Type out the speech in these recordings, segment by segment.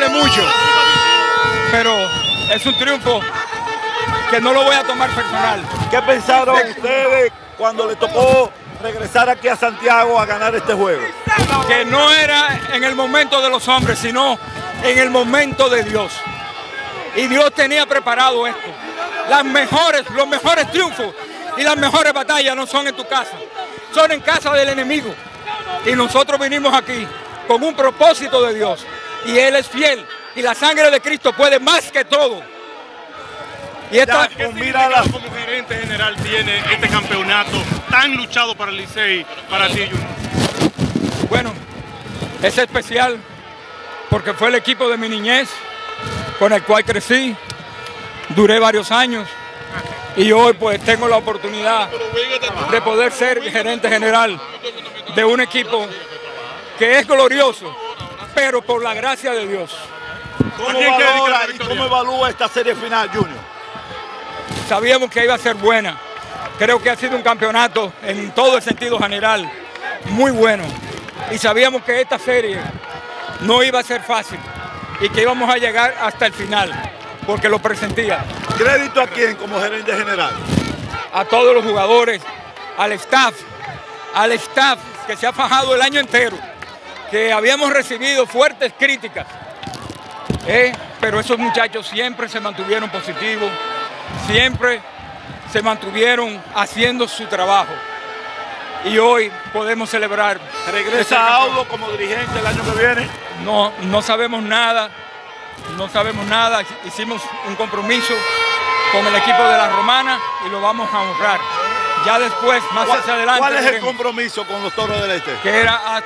duele mucho, pero es un triunfo que no lo voy a tomar personal. ¿Qué pensaron ustedes cuando le tocó regresar aquí a Santiago a ganar este juego? Que no era en el momento de los hombres, sino en el momento de Dios. Y Dios tenía preparado esto. Los mejores triunfos y las mejores batallas no son en tu casa, son en casa del enemigo. Y nosotros vinimos aquí con un propósito de Dios. Y Él es fiel. Y la sangre de Cristo puede más que todo. Y esta, como gerente general tiene este campeonato tan luchado para el Licey, para ti, Junior? Bueno, es especial porque fue el equipo de mi niñez con el cual crecí, duré varios años y hoy pues tengo la oportunidad de poder ser gerente general de un equipo que es glorioso, pero por la gracia de Dios. ¿Cómo valora y cómo evalúa esta serie final, Junior? Sabíamos que iba a ser buena. Creo que ha sido un campeonato en todo el sentido general muy bueno. Y sabíamos que esta serie no iba a ser fácil y que íbamos a llegar hasta el final, porque lo presentía. ¿Crédito a quién como gerente general? A todos los jugadores, al staff que se ha fajado el año entero, que habíamos recibido fuertes críticas, pero esos muchachos siempre se mantuvieron positivos, siempre se mantuvieron haciendo su trabajo. Y hoy podemos celebrar. ¿Regresa Audo como dirigente el año que viene? No sabemos nada, hicimos un compromiso con el equipo de la Romana y lo vamos a honrar. Ya después, más hacia adelante. ¿Cuál es el compromiso con los Toros del Este? Que era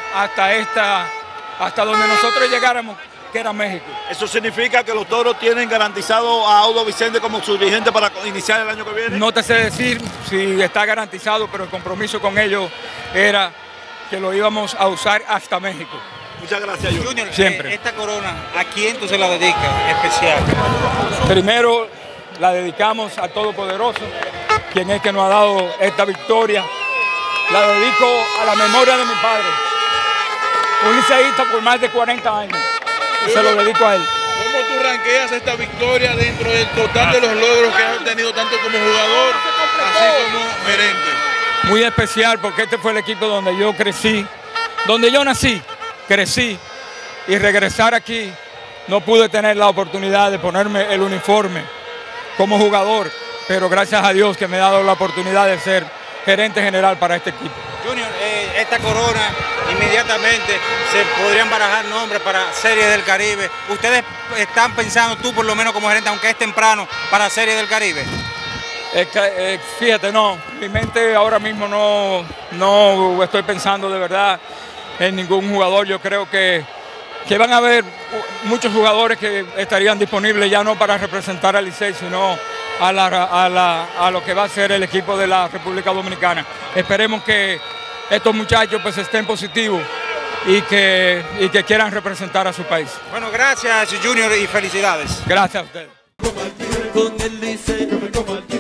hasta donde nosotros llegáramos, que era México. ¿Eso significa que los Toros tienen garantizado a Audo Vicente como su dirigente para iniciar el año que viene? No te sé decir si está garantizado, pero el compromiso con ellos era que lo íbamos a usar hasta México. Muchas gracias, Junior. Junior, siempre. Esta corona, ¿a quién tú se la dedicas especial? Primero la dedicamos al Todopoderoso, quien es que nos ha dado esta victoria. La dedico a la memoria de mi padre, un liceísta por más de 40 años. Y se lo dedico a él. ¿Cómo tú ranqueas esta victoria dentro del total de los logros que has obtenido tanto como jugador, así como gerente? Muy especial porque este fue el equipo donde yo crecí, donde yo nací, crecí, y regresar aquí no pude tener la oportunidad de ponerme el uniforme como jugador, pero gracias a Dios que me ha dado la oportunidad de ser gerente general para este equipo. Junior, esta corona inmediatamente se podrían barajar nombres para Series del Caribe. ¿Ustedes están pensando, tú por lo menos como gerente, aunque es temprano, para Series del Caribe? Fíjate, no, mi mente ahora mismo no estoy pensando de verdad en ningún jugador. Yo creo que van a haber muchos jugadores que estarían disponibles ya no para representar al Licey, sino a lo que va a ser el equipo de la República Dominicana. Esperemos que estos muchachos pues estén positivos y que quieran representar a su país. Bueno, gracias Junior y felicidades. Gracias a ustedes. Con el Licey,